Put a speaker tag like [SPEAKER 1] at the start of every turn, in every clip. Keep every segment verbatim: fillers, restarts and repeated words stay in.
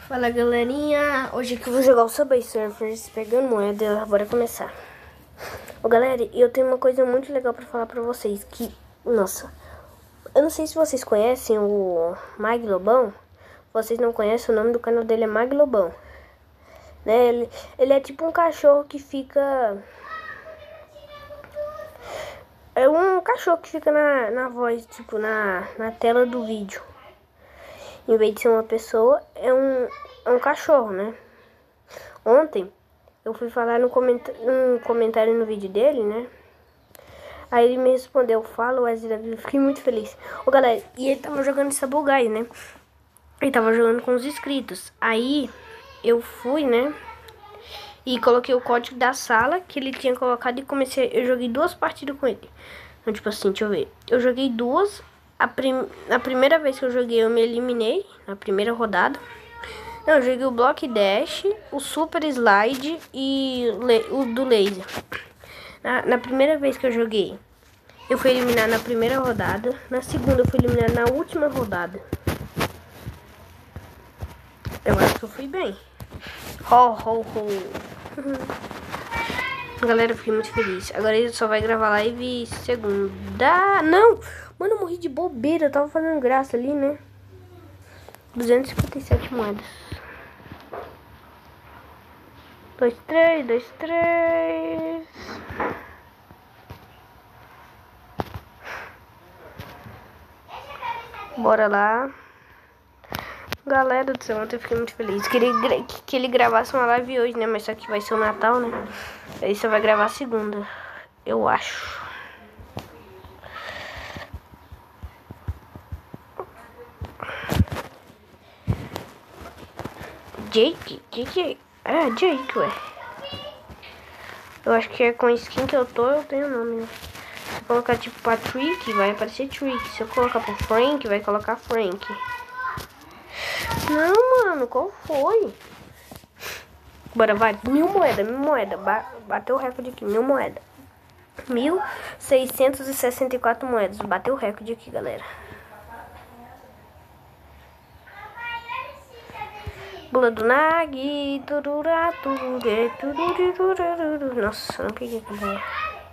[SPEAKER 1] Fala galerinha, hoje aqui eu vou jogar o Subway Surfers pegando moeda, bora começar. Ô galera, eu tenho uma coisa muito legal pra falar pra vocês, que, nossa, eu não sei se vocês conhecem o Mag Lobão. Vocês não conhecem, o nome do canal dele é Mag Lobão, né? Ele, ele é tipo um cachorro que fica... É um cachorro que fica na, na voz, tipo, na, na tela do vídeo. Em vez de ser uma pessoa, é um, é um cachorro, né? Ontem, eu fui falar no comentário, um comentário no vídeo dele, né? Aí ele me respondeu, fala Wesley Davi, eu fiquei muito feliz. Ô galera, e ele tava jogando Sabugai, né? Ele tava jogando com os inscritos. Aí, eu fui, né? E coloquei o código da sala que ele tinha colocado e comecei, eu joguei duas partidas com ele. Então, tipo assim, deixa eu ver. Eu joguei duas. A, prim, a primeira vez que eu joguei, eu me eliminei na primeira rodada. Não, eu joguei o Block Dash, o Super Slide e o do Laser. Na, na primeira vez que eu joguei, eu fui eliminado na primeira rodada. Na segunda, eu fui eliminado na última rodada. Eu acho que eu fui bem. Ho, ho, ho. Galera, eu fiquei muito feliz. Agora ele só vai gravar live segunda. Não! Mano, eu morri de bobeira. Eu tava fazendo graça ali, né? duzentas e cinquenta e sete moedas. Dois, três, dois, três. Bora lá. Galera do céu, ontem eu fiquei muito feliz. Queria que, que ele gravasse uma live hoje, né? Mas só que vai ser o Natal, né? Aí só vai gravar segunda, eu acho. Jake? Jake? Ah, Jake, ué. Eu acho que é com skin que eu tô, eu tenho nome, né? Se eu colocar tipo Patrick, vai aparecer Trick. Se eu colocar pro Frank, vai colocar Frank. Não, mano, qual foi? Bora, vai. Mil moeda, mil moeda. Ba bateu o recorde aqui, mil moeda. Mil seiscentos e sessenta e quatro moedas. Bateu o recorde aqui, galera. Bula do Nag. Turura, turure, turure, turure. Nossa, não peguei aqui.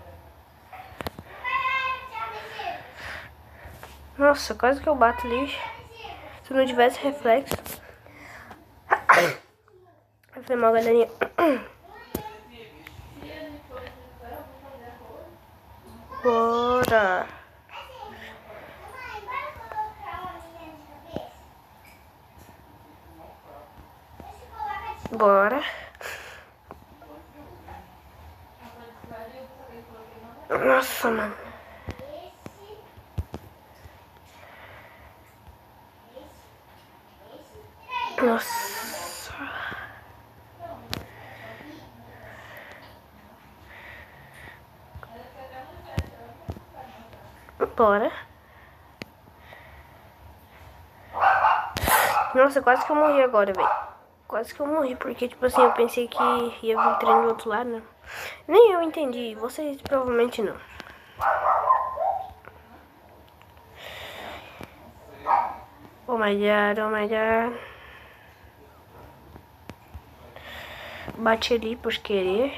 [SPEAKER 1] Nossa, quase que eu bato ali. Se não tivesse reflexo. Foi mal, galerinha. Bora. Bora. Nossa, mano. Nossa. Bora. Nossa, quase que eu morri agora, velho. Quase que eu morri, porque, tipo assim, eu pensei que ia vir trem do outro lado, né? Nem eu entendi, vocês provavelmente não. Oh my god, oh my god. Bate ali por querer.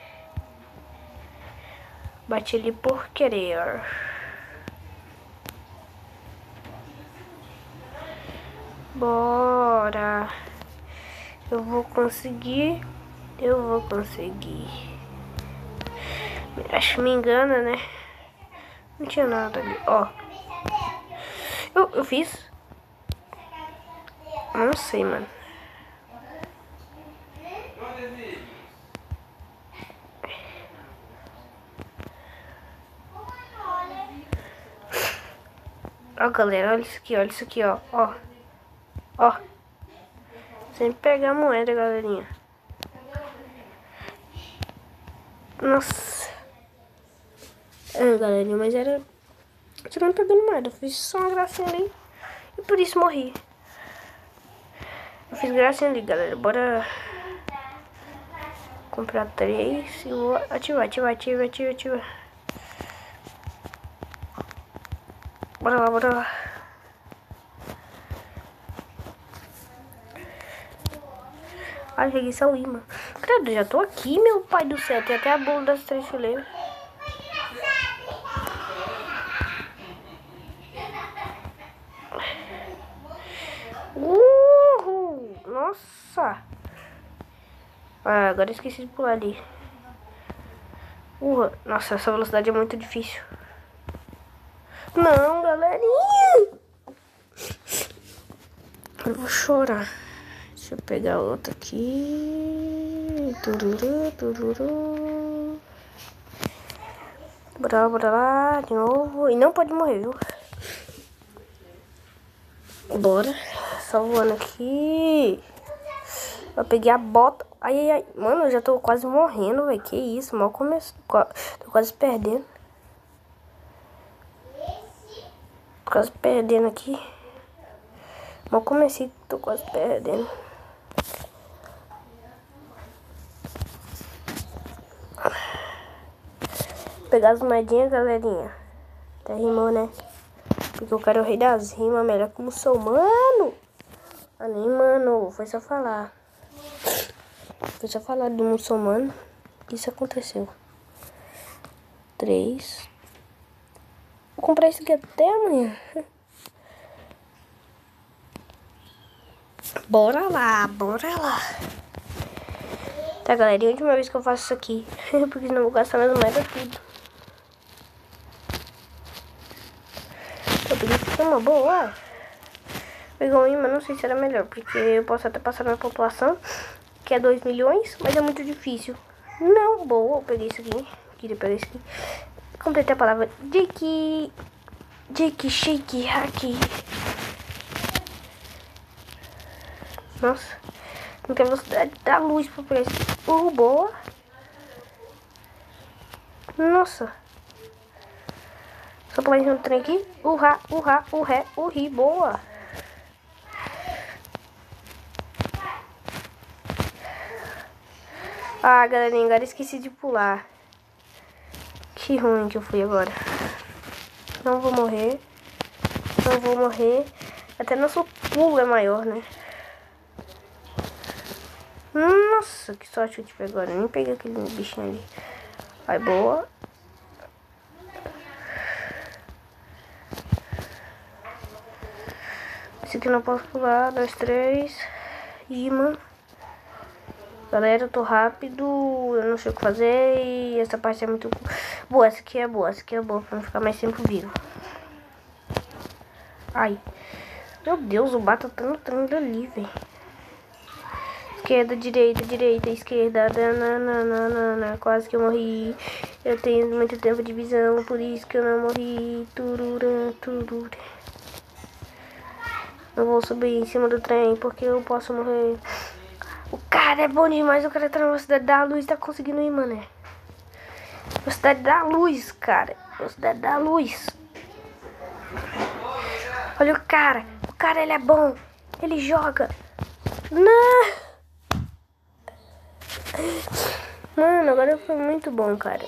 [SPEAKER 1] Bate ali por querer. Bora. Eu vou conseguir. Eu vou conseguir. Acho que me engana, né? Não tinha nada ali. Ó. Eu, eu fiz. Não sei, mano. Ó, galera, olha isso aqui, olha isso aqui, ó. Ó. Ó. Sempre pegar a moeda, galerinha. Nossa. É, galerinha, mas era... Eu não pegando moeda, eu fiz só uma gracinha ali. E por isso morri. Eu fiz gracinha ali, galera. Bora... comprar três e vou ativar, ativar, ativar, ativar, ativar. Bora lá, bora lá. Ah, cheguei só o imã. Credo, já tô aqui, meu pai do céu. Tem até a bula das três fileiras. Uhul! Nossa! Ah, agora eu esqueci de pular ali. Uhul. Nossa, essa velocidade é muito difícil. Não, galerinha! Eu vou chorar. Deixa eu pegar outra aqui. Tururu, tururu. Bora lá, bora lá, de novo. E não pode morrer, viu? Bora. Só voando aqui. Eu peguei a bota. Ai, ai, ai. Mano, eu já tô quase morrendo, velho. Que isso, mal começou. Tô quase perdendo. Tô quase perdendo aqui. Mal comecei, tô quase perdendo. Pegar as moedinhas, galerinha. Até rimou, né? Porque eu quero o rei das rimas, melhor que o muçulmano. Ah, nem, mano, foi só falar. Foi só falar do muçulmano. Isso aconteceu. Três. Vou comprar isso aqui até amanhã. Bora lá, bora lá. Tá, galera, e a última vez que eu faço isso aqui. Porque senão eu vou gastar minhas moedas tudo. Eu peguei isso aqui uma boa. Pegar um imã, não sei se era melhor. Porque eu posso até passar na população, que é dois milhões, mas é muito difícil. Não, boa, eu peguei isso aqui. Queria pegar isso aqui. Completei a palavra Jake. Jake, shake, hack. Nossa. Não tem velocidade da luz pra pegar isso. Uh, boa. Nossa. Só pular em cima do trem aqui. Urra, urra, urré, urri, boa. Ah, galerinha, agora esqueci de pular. Que ruim que eu fui agora. Não vou morrer. Não vou morrer. Até nosso pulo é maior, né? Nossa, que sorte que eu tive agora. Nem peguei aquele bichinho ali. Vai, boa. Esse aqui eu não posso pular. Dois, três. Imã. Galera, eu tô rápido. Eu não sei o que fazer. E essa parte é muito boa. Essa aqui é boa. Essa aqui é boa pra não ficar mais tempo vivo. Ai. Meu Deus, o bato tá no trem ali, velho. Esquerda, direita, direita, esquerda. Nananana, quase que eu morri. Eu tenho muito tempo de visão, por isso que eu não morri. Tururã, tururã. Eu vou subir em cima do trem porque eu posso morrer. O cara é bom demais. O cara tá na velocidade da luz. Tá conseguindo ir, mané. Velocidade da luz, cara. Velocidade da luz. Olha o cara. O cara, ele é bom. Ele joga. Não. Mano, agora foi muito bom, cara.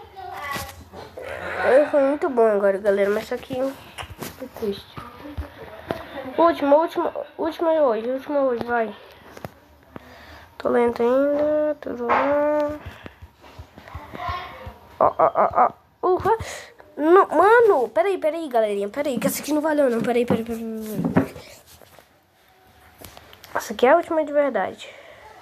[SPEAKER 1] Foi muito bom agora, galera. Mas só que... que triste. Última, última. Última é hoje. Última hoje, vai. Tô lento ainda. Tudo lá. Ó, ó, ó, ó. Uhum. Não, mano, peraí, peraí, galerinha. Peraí, que essa aqui não valeu, não. Peraí, peraí, peraí. Essa aqui é a última de verdade.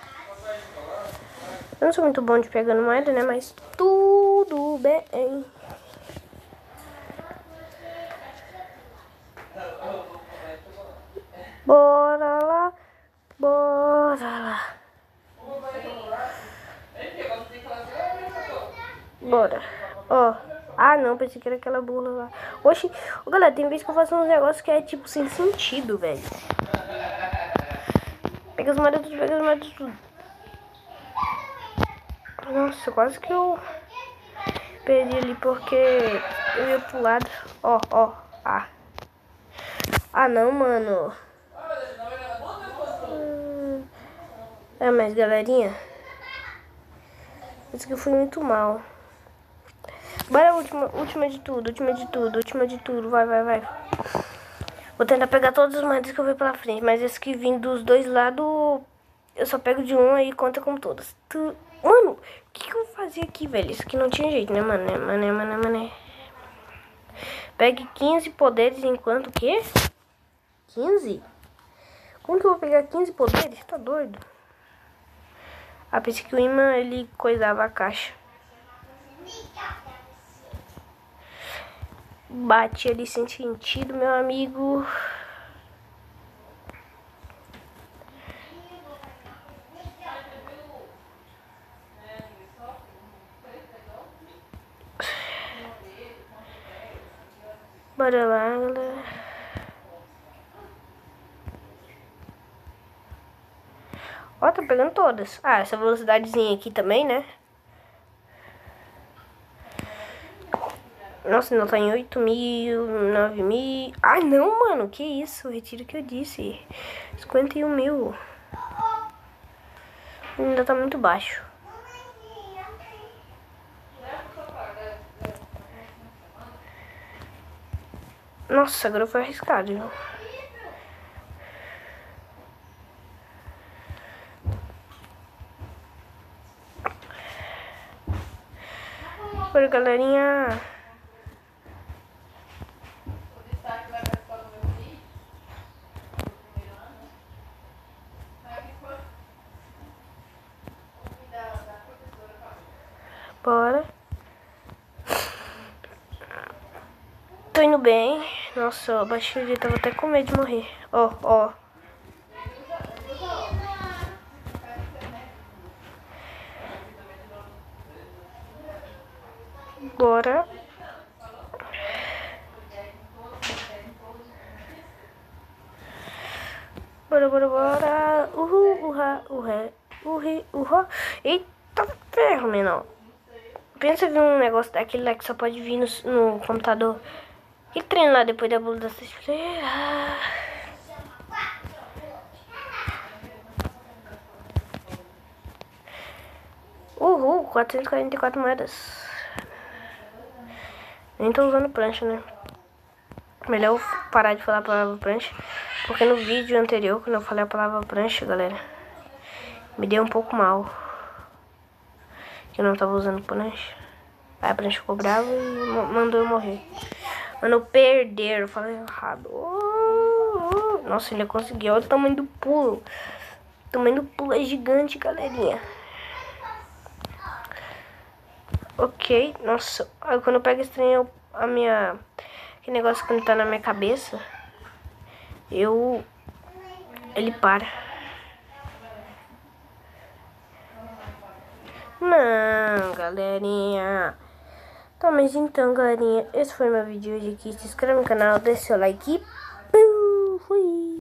[SPEAKER 1] Eu não sou muito bom de pegando moeda, né? Mas tudo bem. Bora lá. Bora lá. Bora. Ó. Ah, não. Pensei que era aquela bula lá. Oxi. Ô, galera, tem vez que eu faço uns negócios que é, tipo, sem sentido, velho. Pega as moedas tudo, pega as moedas tudo. Nossa, quase que eu perdi ali porque eu ia pro lado. Ó, ó. Ah. Ah, não, mano. Hum. É, mas, galerinha. Isso que eu fui muito mal. Bora, última, última de tudo, última de tudo, última de tudo. Vai, vai, vai. Vou tentar pegar todas as moedas que eu ver pela frente. Mas esse que vim dos dois lados eu só pego de uma e conta com todas. Tu... Mano, o que, que eu vou fazer aqui, velho? Isso aqui não tinha jeito, né, mano? Mané, mané, mané. Pegue quinze poderes enquanto o quê? quinze? Como que eu vou pegar quinze poderes? Tá doido? Ah, pensei que o imã, ele coisava a caixa. Bate ali sem sentido, meu amigo. Bora lá, galera. Ó, tá pegando todas. Ah, essa velocidadezinha aqui também, né? Nossa, ainda tá em oito mil, nove mil. Ai, não, mano. Que isso? Retiro o que eu disse. cinquenta e um mil. Ainda tá muito baixo. Nossa, agora foi arriscado, viu? Bora, galerinha. Bora. Tô indo bem. Nossa, eu baixei o dia, tava até com medo de morrer. Ó, ó. Bora. Bora, bora, bora. Uhul, urra, urra, urri, urra. Eita ferro, menor. Pensa em um negócio daquele lá que só pode vir no, no computador. Que treino lá depois da bula da sexta-feira. Uhul, quatrocentos e quarenta e quatro moedas. Nem tô usando prancha, né? Melhor eu parar de falar a palavra prancha. Porque no vídeo anterior, quando eu falei a palavra prancha, galera, me deu um pouco mal. Que eu não tava usando prancha. Aí a prancha ficou brava e mandou eu morrer. Mandou perder, eu falei errado. Nossa, ele conseguiu. Olha o tamanho do pulo. O tamanho do pulo é gigante, galerinha. Ok, nossa. Aí quando eu pego esse trem, eu, a minha... Que negócio quando tá na minha cabeça, eu... Ele para. Não, galerinha. Tá, mas então, galerinha, esse foi meu vídeo hoje aqui. Se inscreve no canal, deixa seu like e... Fui!